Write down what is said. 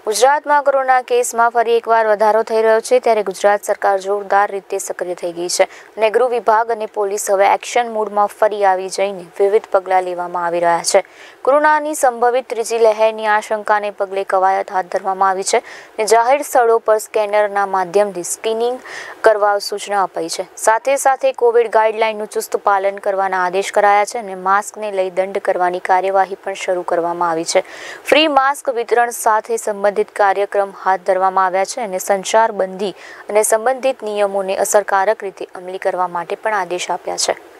ગુજરાતમાં કોરોના કેસમાં ફરી એકવાર વધારો થઈ રહ્યો છે ત્યારે ગુજરાત સરકાર જોરદાર રીતે સક્રિય થઈ ગઈ છે અને ગૃહ વિભાગ અને પોલીસ હવે એક્શન મોડમાં ફરી આવી જઈને વિવિધ પગલાં લેવામાં આવી રહ્યા છે। કોરોનાની સંભવિત ત્રીજી લહેરની આશંકાને પગલે કવાયત હાથ ધરવામાં આવી છે અને જાહેર સ્થળો પર સ્કેનરના માધ્યમથી સ્ક્રીનિંગ કરવા સૂચના અપાઈ છે। સાથે સાથે કોવિડ ગાઈડલાઈનનું ચુસ્ત પાલન કરવાના આદેશ કરાયા છે અને માસ્કને લઈ દંડ કરવાની કાર્યવાહી પણ શરૂ કરવામાં આવી છે। ફ્રી માસ્ક વિતરણ સાથે સંબંધિત કાર્યક્રમ હાથ ધરવામાં આવ્યા છે અને સંચાર બંધી અને સંબંધિત નિયમોને અસરકારક રીતે અમલી કરવા માટે પણ આદેશ આપ્યા છે।